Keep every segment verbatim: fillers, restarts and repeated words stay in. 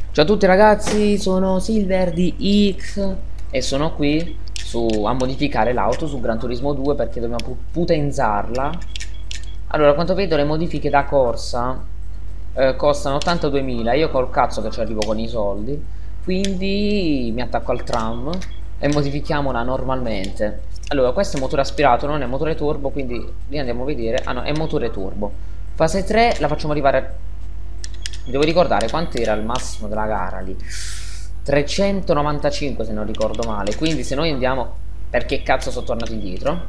Ciao a tutti ragazzi, sono Silver di X e sono qui su, a modificare l'auto su Gran Turismo due perché dobbiamo pu potenziarla. Allora, a quanto vedo le modifiche da corsa eh, costano ottantaduemila, io col cazzo che ci arrivo con i soldi, quindi mi attacco al tram e modifichiamola normalmente. Allora, questo è motore aspirato, non è motore turbo, quindi lì andiamo a vedere. Ah no, è motore turbo. Fase tre la facciamo arrivare. Devo ricordare quanto era il massimo della gara lì. trecentonovantacinque se non ricordo male. Quindi se noi andiamo... Perché cazzo sono tornato indietro?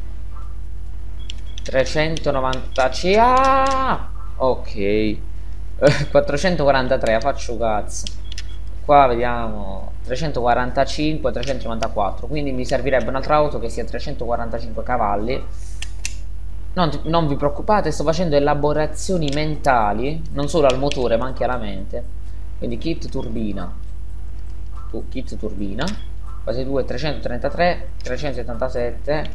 trecentonovantacinque. Ah! Ok. quattrocentoquarantatré, faccio cazzo. Qua vediamo trecentoquarantacinque, trecentonovantaquattro. Quindi mi servirebbe un'altra auto che sia trecentoquarantacinque cavalli. Non, non vi preoccupate, sto facendo elaborazioni mentali, non solo al motore ma anche alla mente. Quindi kit turbina, uh, kit turbina, fase due trecentotrentatré, trecentosettantasette.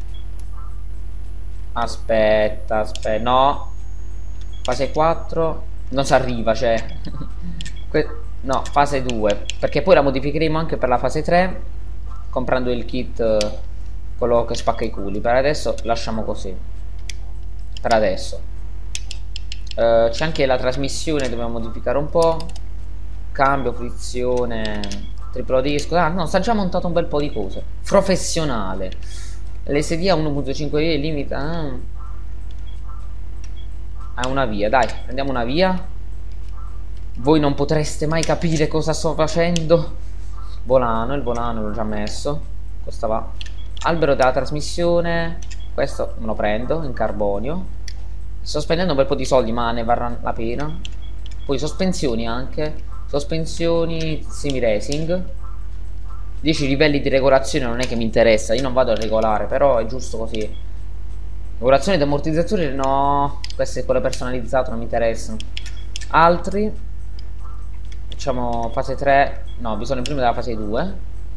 Aspetta, aspetta, no. Fase quattro, non si arriva, cioè. No, fase due, perché poi la modificheremo anche per la fase tre, comprando il kit, quello che spacca i culi. Per adesso lasciamo così. Per adesso uh, c'è anche la trasmissione, dobbiamo modificare un po'. Cambio, frizione, triplo disco. Ah no, sta già montato un bel po' di cose. Professionale. L'S D a uno virgola cinque vie limita ah. a una via. Dai, prendiamo una via. Voi non potreste mai capire cosa sto facendo. Volano, il volano l'ho già messo. Costava. Albero della trasmissione. Questo me lo prendo in carbonio. Sto spendendo un bel po' di soldi, ma ne varrà la pena. Poi sospensioni anche. Sospensioni semi racing. dieci livelli di regolazione non è che mi interessa. Io non vado a regolare, però è giusto così. Regolazione di ammortizzatori no. Questo è quello personalizzato, non mi interessano. Altri. Facciamo fase tre. No, bisogna prima della fase due.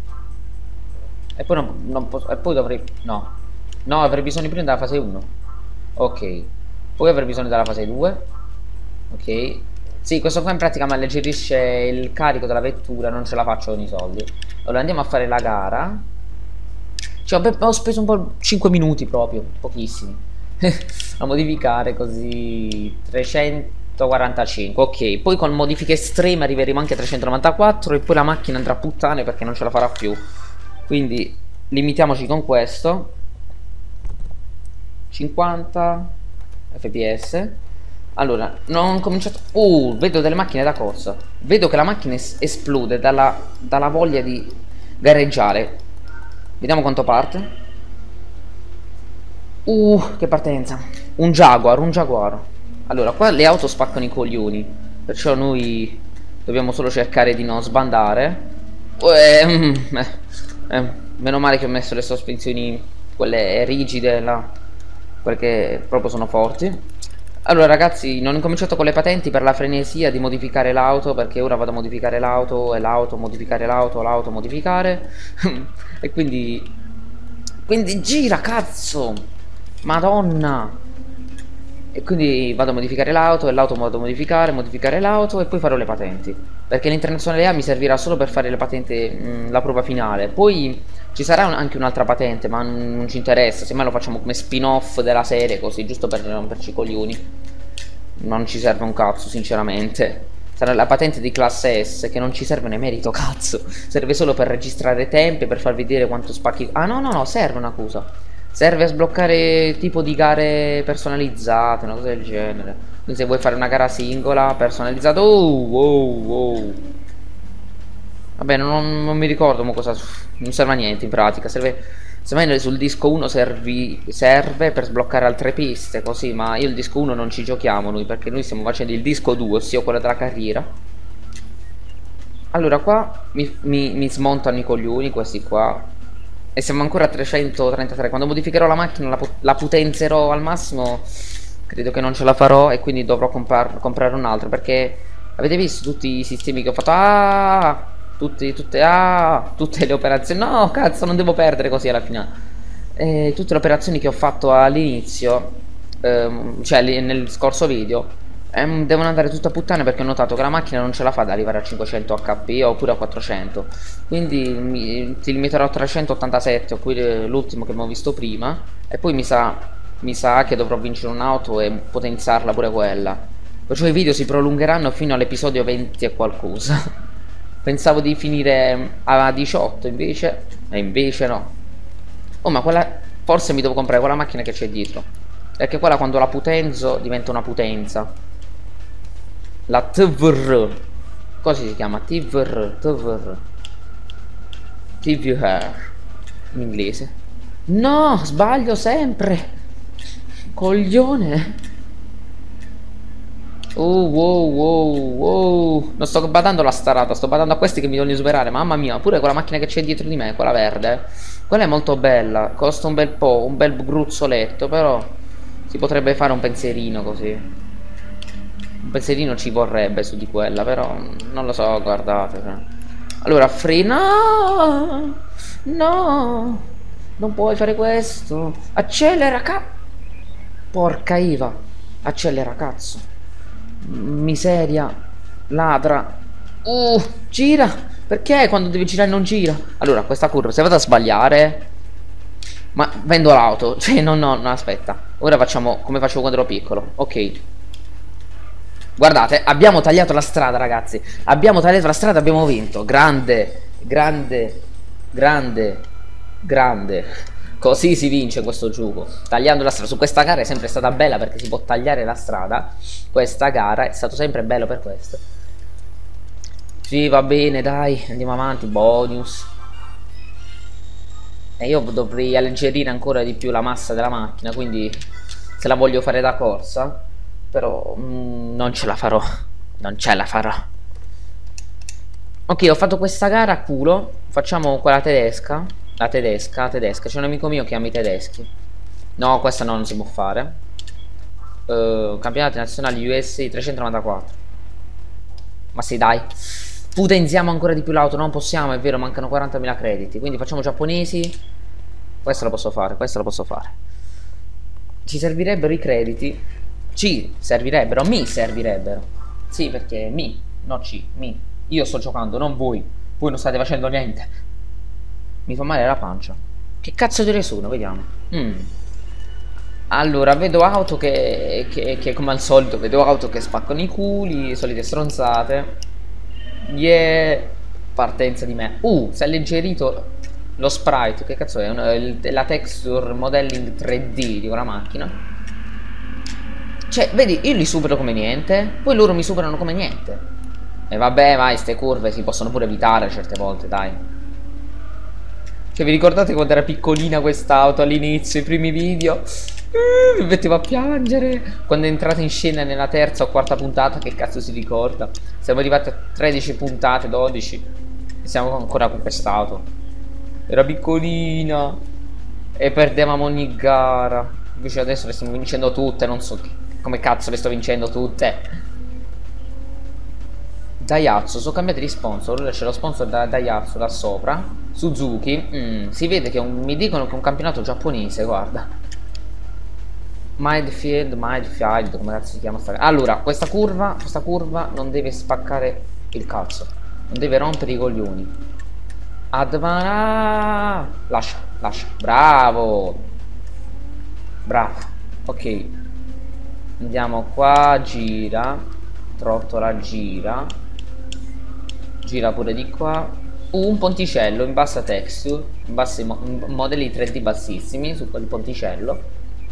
E poi non, non posso. E poi dovrei. No. No, avrei bisogno prima della fase uno. Ok. Poi avrei bisogno della fase due. Ok. Sì, questo qua in pratica mi alleggerisce il carico della vettura. Non ce la faccio con i soldi. Allora andiamo a fare la gara. Cioè, ho, ho speso un po' cinque minuti proprio. Pochissimi. A modificare così trecentoquarantacinque. Ok. Poi con modifiche estreme arriveremo anche a trecentonovantaquattro. E poi la macchina andrà a puttane perché non ce la farà più. Quindi limitiamoci con questo. cinquanta fps. Allora, non ho cominciato. Uh, vedo delle macchine da corsa. Vedo che la macchina es esplode dalla, dalla voglia di gareggiare. Vediamo quanto parte. Uh, che partenza. Un Jaguar, un Jaguar. Allora, qua le auto spaccano i coglioni. Perciò noi dobbiamo solo cercare di non sbandare. Eh, eh, eh, meno male che ho messo le sospensioni, quelle rigide là, perché proprio sono forti. Allora ragazzi, non ho cominciato con le patenti per la frenesia di modificare l'auto, perché ora vado a modificare l'auto e l'auto, modificare l'auto, l'auto, modificare. E quindi... Quindi gira, cazzo! Madonna! E quindi vado a modificare l'auto e l'auto vado a modificare, modificare l'auto e poi farò le patenti. Perché l'internazionale A mi servirà solo per fare le patenti, mh, la prova finale. Poi ci sarà un, anche un'altra patente, ma non, non ci interessa. Semmai lo facciamo come spin-off della serie, così, giusto per romperci i coglioni. Non ci serve un cazzo, sinceramente. Sarà la patente di classe S, che non ci serve né merito, cazzo. Serve solo per registrare tempi, per far vedere quanto spacchi. Ah no, no, no, serve una cosa. Serve a sbloccare tipo di gare personalizzate, una cosa del genere. Quindi se vuoi fare una gara singola, personalizzata. Oh, wow, wow. Vabbè, non, non mi ricordo ma cosa. Non serve a niente in pratica. Serve. Semmai sul disco uno servi, serve per sbloccare altre piste, così. Ma io il disco uno non ci giochiamo noi, perché noi stiamo facendo il disco due, ossia quello della carriera. Allora qua mi, mi, mi smontano i coglioni questi qua. E siamo ancora a trecentotrentatré. Quando modificherò la macchina, la, la potenzierò al massimo. Credo che non ce la farò e quindi dovrò comprar, comprare un altro. Perché avete visto tutti i sistemi che ho fatto? Ah, tutti, tutte, ah, tutte le operazioni. No, cazzo, non devo perdere così alla fine. Eh, tutte le operazioni che ho fatto all'inizio, ehm, cioè nel scorso video, Ehm, devono andare tutta a puttane perché ho notato che la macchina non ce la fa ad arrivare a cinquecento H P oppure a quattrocento. Quindi mi, ti limiterò a trecentottantasette, oppure l'ultimo che abbiamo visto prima. E poi mi sa, mi sa che dovrò vincere un'auto e potenziarla pure quella. Perciò i video si prolungheranno fino all'episodio venti e qualcosa. Pensavo di finire a diciotto invece. E invece no. Oh, ma quella... Forse mi devo comprare quella macchina che c'è dietro. Perché quella quando la potenzo diventa una potenza. La T V R. Così si chiama, T V R, T V R. T V R in inglese. No, sbaglio sempre. Coglione. Oh, wow, wow, wow. Non sto badando alla starata, sto badando a questi che mi vogliono superare. Mamma mia, pure quella macchina che c'è dietro di me, quella verde. Quella è molto bella, costa un bel po', un bel gruzzoletto, però si potrebbe fare un pensierino così. Un pensierino ci vorrebbe su di quella, però non lo so, guardate. Allora, frena. No, non puoi fare questo. Accelera, ca... Porca Iva. Accelera, cazzo. Miseria. Ladra. Uh, gira. Perché quando devi girare non gira? Allora, questa curva, se vado a sbagliare... Ma vendo l'auto. Cioè, no, no, no, aspetta. Ora facciamo come facevo quando ero piccolo. Ok. Guardate, abbiamo tagliato la strada, ragazzi. Abbiamo tagliato la strada, abbiamo vinto. Grande, grande, grande, grande. Così si vince questo gioco, tagliando la strada. Su questa gara è sempre stata bella perché si può tagliare la strada. Questa gara è stato sempre bello per questo. Sì, va bene, dai, andiamo avanti. Bonus. E io dovrei alleggerire ancora di più la massa della macchina, quindi se la voglio fare da corsa. Però mm, non ce la farò. Non ce la farò. Ok, ho fatto questa gara a culo. Facciamo quella tedesca. La tedesca, la tedesca. C'è un amico mio che ama i tedeschi. No, questa no, non si può fare. uh, Campionati nazionali U S A trecentonovantaquattro. Ma sì, dai. Potenziamo ancora di più l'auto. Non possiamo, è vero, mancano quarantamila crediti. Quindi facciamo giapponesi. Questo lo posso fare, questo lo posso fare. Ci servirebbero i crediti. Ci servirebbero, mi servirebbero. Sì, perché mi, no ci, mi. Io sto giocando, non voi. Voi non state facendo niente. Mi fa male la pancia. Che cazzo di re sono, vediamo. mm. Allora, vedo auto che, che, che come al solito, vedo auto che spaccano i culi, solite stronzate. Yeah. Partenza di me. Uh, si è alleggerito lo sprite. Che cazzo è? Una, il, la texture modelling tre D di una macchina. Cioè, vedi, io li supero come niente, poi loro mi superano come niente. E vabbè, vai, ste curve si possono pure evitare certe volte, dai. Cioè, vi ricordate quando era piccolina quest'auto all'inizio, i primi video? Uh, mi mettevo a piangere. Quando è entrata in scena nella terza o quarta puntata, che cazzo si ricorda? Siamo arrivati a tredici puntate, dodici. E siamo ancora con quest'auto. Era piccolina. E perdevamo ogni gara. Invece adesso le stiamo vincendo tutte, non so che. Come cazzo le sto vincendo tutte? Daihatsu, sono cambiati di sponsor. Ora c'è lo sponsor da Daihatsu da sopra. Suzuki, mm, si vede che un, mi dicono che è un campionato giapponese, guarda. Midfield, Midfield, come cazzo si chiama sta... Allora, questa curva, questa curva non deve spaccare il cazzo. Non deve rompere i coglioni. Advana. Lascia, lascia. Bravo. Bravo. Ok. Andiamo qua, gira. Trottola, gira. Gira pure di qua. Uh, un ponticello in bassa texture. In bassi mo modelli tre D bassissimi su quel ponticello.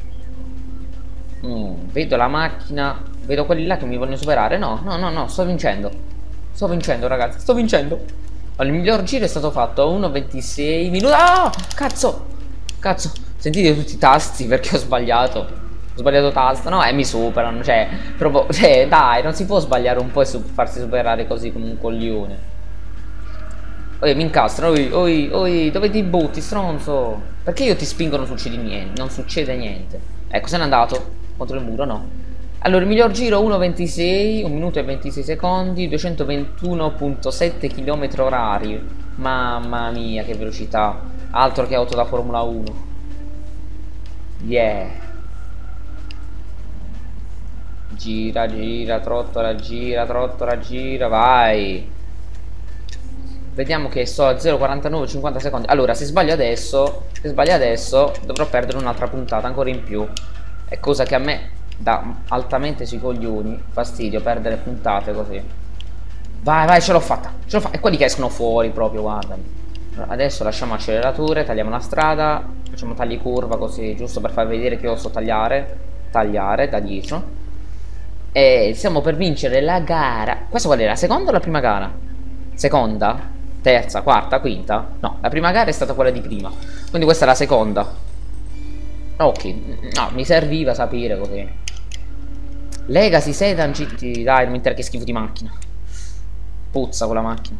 Mm, vedo la macchina. Vedo quelli là che mi vogliono superare. No, no, no, no, sto vincendo. Sto vincendo, ragazzi, sto vincendo. Allora, il miglior giro è stato fatto a uno ventisei minuti. Ah, cazzo. Cazzo, sentite tutti i tasti perché ho sbagliato. Ho sbagliato tasto, no? E mi superano, cioè, proprio, cioè, dai, non si può sbagliare un po' e su farsi superare così come un coglione. Oi, mi incastrano, oi, oi, oi, dove ti butti, stronzo? Perché io ti spingo non succede niente, non succede niente. Ecco, se n'è andato, contro il muro, no? Allora, il miglior giro uno ventisei, un minuto e ventisei secondi, duecentoventuno virgola sette chilometri orari. Mamma mia, che velocità. Altro che auto da Formula uno. Yeah. Gira, gira, trottola, gira, trottola, gira, vai. Vediamo che sto a zero virgola quarantanove cinquanta secondi. Allora, se sbaglio adesso, se sbaglio adesso, dovrò perdere un'altra puntata ancora in più. È cosa che a me dà altamente sui coglioni fastidio perdere puntate così. Vai, vai, ce l'ho fatta. Ce l'ho fatta. E quelli che escono fuori proprio, guardami. Allora, adesso lasciamo acceleratore, tagliamo la strada, facciamo tagli curva così, giusto per far vedere che io so tagliare. Tagliare da dietro. E siamo per vincere la gara. Questa qual è? La seconda o la prima gara? Seconda? Terza, quarta, quinta? No, la prima gara è stata quella di prima. Quindi questa è la seconda. Ok, no, mi serviva sapere così. Legacy Sedan G T. Dai, non mi interessa, che schifo di macchina. Puzza quella macchina.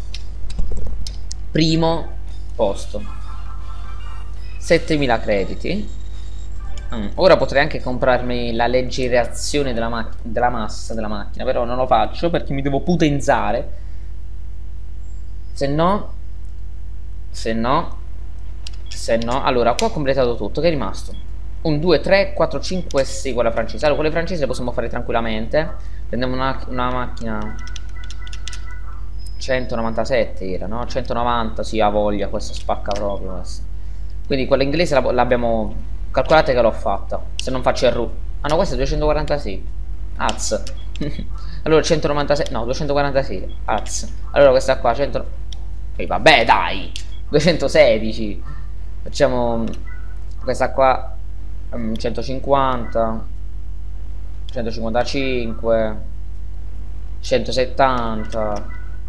Primo posto. settemila crediti. Mm, ora potrei anche comprarmi la leggerazione della, della massa della macchina. Però non lo faccio perché mi devo potenziare. Se no Se no Se no Allora qua ho completato tutto. Che è rimasto? Un due, tre, quattro, cinque, sei. Quella francese. Allora quelle francesi le possiamo fare tranquillamente. Prendiamo una, una macchina centonovantasette era, no? centonovanta, sì, ha voglia. Questa spacca proprio questa. Quindi quella inglese l'abbiamo. Calcolate che l'ho fatta. Se non faccio errore. Ah no, questa è duecentoquarantasei. Az. Allora centonovantasei. No, duecentoquarantasei. Az. Allora questa qua cento. E vabbè dai, duecentosedici. Facciamo questa qua, um, centocinquanta, centocinquantacinque, centosettanta,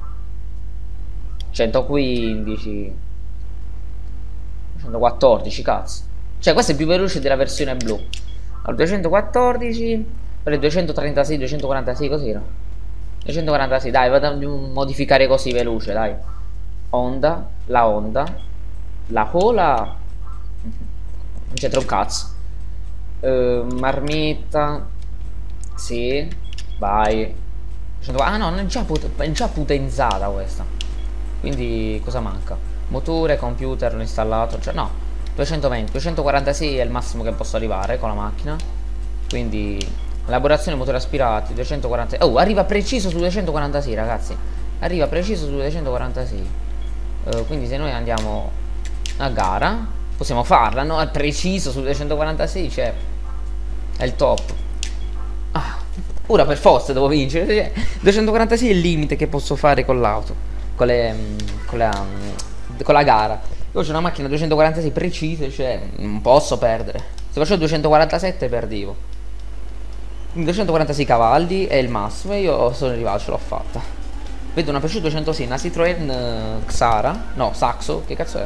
centoquindici, centoquattordici, cazzo. Cioè questo è più veloce della versione blu. Al duecentoquattordici, per il duecentotrentasei, duecentoquarantasei, cos'era? duecentoquarantasei, dai, vado a modificare così veloce, dai. Honda, la Honda, la cola, non c'entra un cazzo. uh, Marmitta, sì, vai. Ah no, non è già, pot è già potenziata questa. Quindi cosa manca? Motore, computer, l'ho installato. Cioè no, duecentoventi, duecentoquarantasei è il massimo che posso arrivare con la macchina. Quindi elaborazione motori aspirati, duecentoquarantasei. Oh, arriva preciso su duecentoquarantasei, ragazzi. Arriva preciso su duecentoquarantasei. Uh, quindi se noi andiamo a gara possiamo farla, no? Al preciso su duecentoquarantasei, cioè è il top. Ah, ora per forza devo vincere, cioè, duecentoquarantasei è il limite che posso fare con l'auto, con, le, con, la, con la gara. Io c'ho una macchina duecentoquarantasei precise, cioè non posso perdere. Se facevo duecentoquarantasette perdevo. duecentoquarantasei cavalli è il massimo e io sono arrivato, ce l'ho fatta. Vedo una Peugeot duecentosei, una Citroën uh, Xara. No, Saxo, che cazzo è?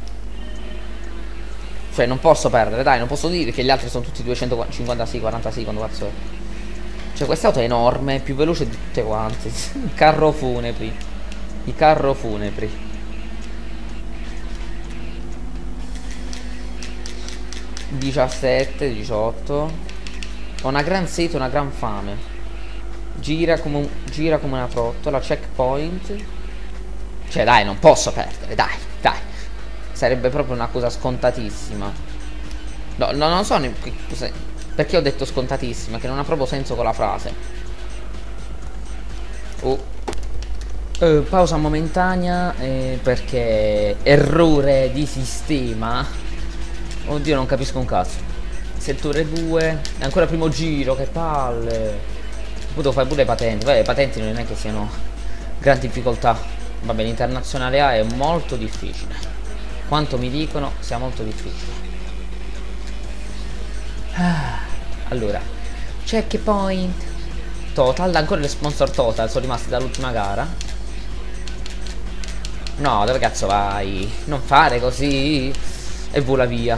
Cioè non posso perdere, dai, non posso dire che gli altri sono tutti duecentocinquantasei, quarantasei, quando cazzo è? Cioè quest'auto è enorme, è più veloce di tutte quante. I carro funebri. I carro funebri. diciassette, diciotto. Ho una gran sete, una gran fame. Gira come, un, gira come una trottola. Checkpoint. Cioè dai, non posso perdere. Dai, dai. Sarebbe proprio una cosa scontatissima. No, no non so perché ho detto scontatissima, che non ha proprio senso con la frase. Oh. uh, Pausa momentanea, eh, perché errore di sistema. Oddio, non capisco un cazzo. Settore due. È ancora primo giro, che palle. Devo fare pure le patenti. Vabbè, le patenti non è che siano gran difficoltà. Vabbè, l'internazionale A è molto difficile. Quanto mi dicono sia molto difficile. Ah, allora, checkpoint. Total, ancora le sponsor Total sono rimasti dall'ultima gara. No, dove cazzo vai? Non fare così. E vola via.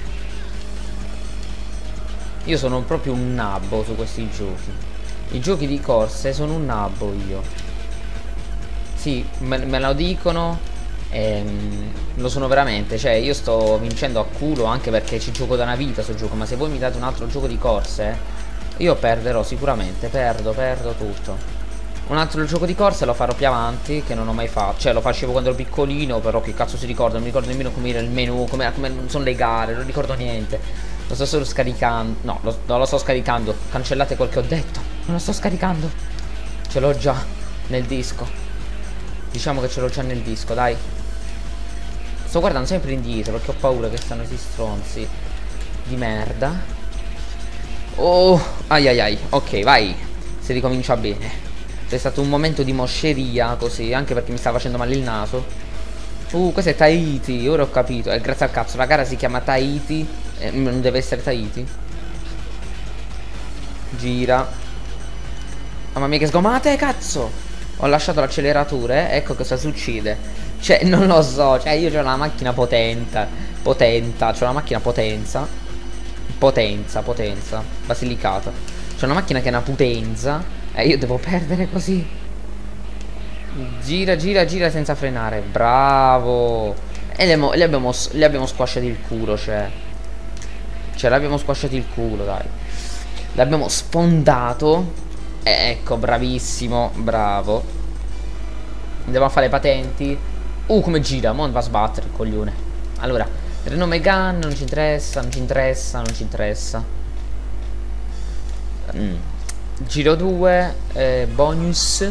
Io sono proprio un nabbo su questi giochi. I giochi di corse sono un nabbo io. Sì, me, me lo dicono. Ehm, lo sono veramente. Cioè io sto vincendo a culo, anche perché ci gioco da una vita sto gioco. Ma se voi mi date un altro gioco di corse, io perderò sicuramente. Perdo, perdo tutto. Un altro gioco di corse lo farò più avanti, che non ho mai fatto. Cioè lo facevo quando ero piccolino, però che cazzo si ricorda? Non mi ricordo nemmeno come era il menu, come, come sono le gare, non ricordo niente. Lo sto solo scaricando. No, lo, non lo sto scaricando. Cancellate quel che ho detto. Non lo sto scaricando. Ce l'ho già nel disco. Diciamo che ce l'ho già nel disco, dai. Sto guardando sempre indietro perché ho paura che stanno questi stronzi di merda. Oh, ai ai ai. Ok, vai. Si ricomincia bene. C'è stato un momento di mosceria così, anche perché mi sta facendo male il naso. Uh, questo è Tahiti, ora ho capito. E eh, grazie al cazzo, la gara si chiama Tahiti. Eh, non deve essere Tahiti. Gira. Mamma mia che sgomate, cazzo. Ho lasciato l'acceleratore, ecco cosa succede. Cioè, non lo so, cioè io ho una macchina potente. Potenta, c'ho una macchina potenza. Potenza, potenza. Basilicata. C'ho una macchina che è una potenza. E io devo perdere così. Gira, gira, gira senza frenare. Bravo. E le, le abbiamo, le abbiamo squasciati il culo, cioè. Cioè, l'abbiamo squasciati il culo, dai. L'abbiamo sfondato. E ecco, bravissimo, bravo. Andiamo a fare patenti. Uh, come gira, mo va a sbattere il coglione. Allora, Renault Megane, non ci interessa, non ci interessa, non ci interessa. mm. Giro due, eh, bonus.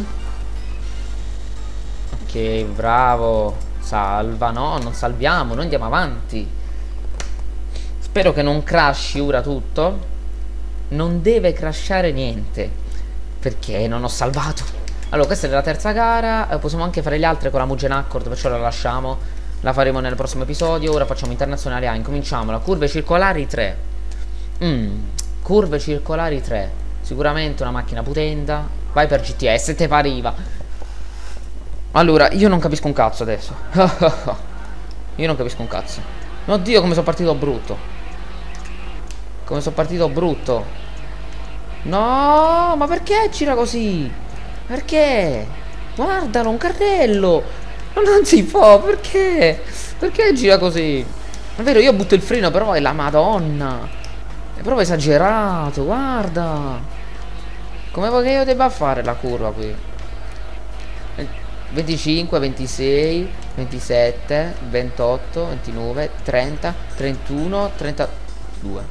Ok, bravo. Salva, no, non salviamo, noi andiamo avanti. Spero che non crashi ora tutto. Non deve crashare niente, perché non ho salvato. Allora, questa è la terza gara. eh, Possiamo anche fare le altre con la Mugen Accord, perciò la lasciamo. La faremo nel prossimo episodio. Ora facciamo internazionale A. Incominciamo la curve circolari tre. mm, Curve circolari tre. Sicuramente una macchina potenda. Vai per G T S, te pariva. Allora, io non capisco un cazzo adesso. Io non capisco un cazzo. Oddio, come sono partito brutto. Come sono partito brutto. No, ma perché gira così? Perché? Guardalo, un carrello. Ma non si può, perché? Perché gira così? È vero, io butto il freno, però è la Madonna. È proprio esagerato, guarda. Come vuoi che io debba fare la curva qui? venticinque, ventisei, ventisette, ventotto, ventinove, trenta, trentuno, trentadue.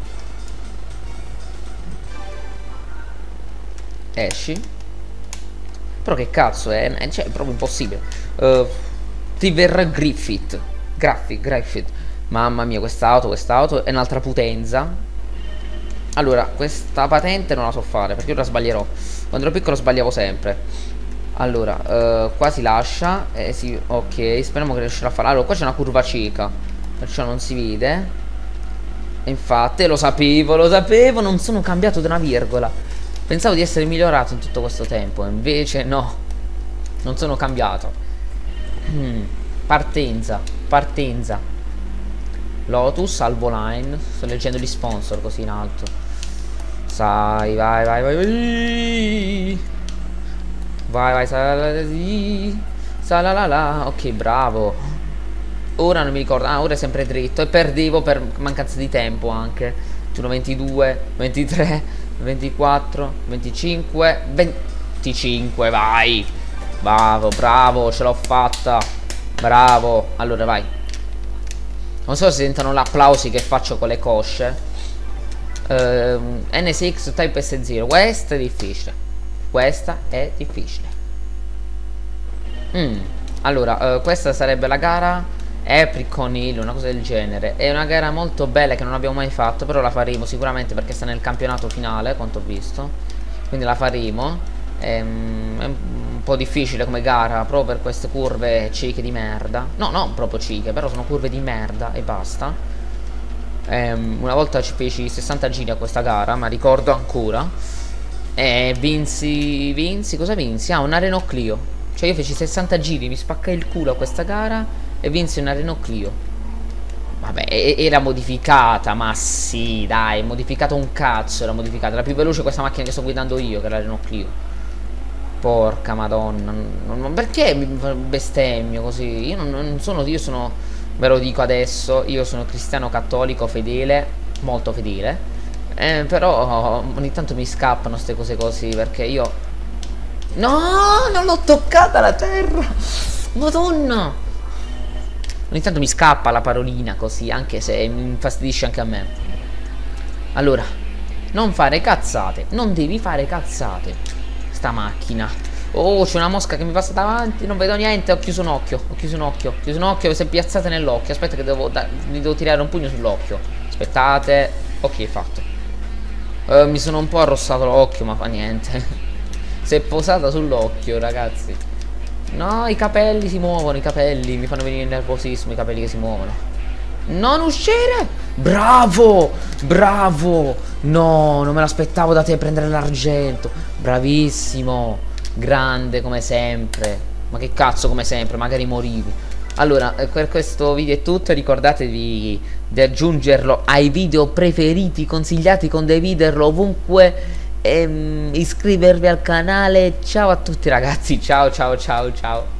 Esci. Però che cazzo è? Cioè, è proprio impossibile. uh, Tiver Griffith. Graphic, Griffith. Mamma mia, quest'auto, quest'auto è un'altra potenza. Allora, questa patente non la so fare, perché ora sbaglierò. Quando ero piccolo sbagliavo sempre. Allora, uh, qua si lascia. Eh, sì, ok, speriamo che riuscirà a fare. Allora, qua c'è una curva cieca, perciò non si vede. E infatti, lo sapevo, lo sapevo. Non sono cambiato di una virgola. Pensavo di essere migliorato in tutto questo tempo, invece no. Non sono cambiato. hmm. Partenza, partenza. Lotus, Alvoline. Sto leggendo gli sponsor così in alto. Sai, vai, vai, vai, vai. Vai, vai, salala, salalala. Ok, bravo. Ora non mi ricordo. Ah, ora è sempre dritto. E perdevo per mancanza di tempo anche. Sono ventidue, ventitré, ventiquattro, venticinque, venticinque, vai. Bravo, bravo, ce l'ho fatta. Bravo. Allora, vai. Non so se sentono l'applausi che faccio con le cosce. uh, N S X Type S zero. Questa è difficile. Questa è difficile. mm. Allora, uh, questa sarebbe la gara Apricot Hill, una cosa del genere. È una gara molto bella che non abbiamo mai fatto, però la faremo sicuramente perché sta nel campionato finale, quanto ho visto. Quindi la faremo. È, mm, è un po' difficile come gara, proprio per queste curve cieche di merda. No, non proprio cieche, però sono curve di merda e basta. Ehm, una volta ci feci sessanta giri a questa gara, ma ricordo ancora. E vinsi, vinsi, cosa vinsi? Ah, una Renault Clio. Cioè io feci sessanta giri, mi spaccai il culo a questa gara e vinsi una Renault Clio. Vabbè, era modificata, ma sì, dai, modificata un cazzo, era modificata. Era più veloce questa macchina che sto guidando io che la Renault Clio. Porca madonna, non, perché mi bestemmio così? Io non, non sono, io sono, ve lo dico adesso, io sono cristiano cattolico fedele, molto fedele. Eh, però ogni tanto mi scappano queste cose così, perché io... No, non l'ho toccata la terra! Madonna! Ogni tanto mi scappa la parolina così, anche se mi infastidisce anche a me. Allora, non fare cazzate. Non devi fare cazzate. Sta macchina. Oh, c'è una mosca che mi passa davanti. Non vedo niente. Ho chiuso un occhio. Ho chiuso un occhio. Ho chiuso un occhio. Si è piazzata nell'occhio. Aspetta che devo, mi devo tirare un pugno sull'occhio. Aspettate. Ok, fatto. Uh, mi sono un po' arrossato l'occhio, ma fa niente. Si è posata sull'occhio, ragazzi. No, i capelli si muovono, i capelli. Mi fanno venire nervosissimo, i capelli che si muovono. Non uscire! Bravo! Bravo! No, non me l'aspettavo da te prendere l'argento. Bravissimo. Grande come sempre. Ma che cazzo come sempre, magari morivi. Allora, per questo video è tutto. Ricordatevi di aggiungerlo ai video preferiti, consigliati, condividerlo ovunque. E, um, iscrivervi al canale. Ciao a tutti ragazzi. Ciao ciao ciao ciao.